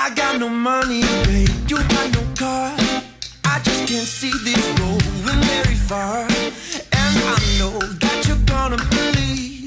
I got no money, babe, you got no car. I just can't see this going very far. And I know that you're gonna believe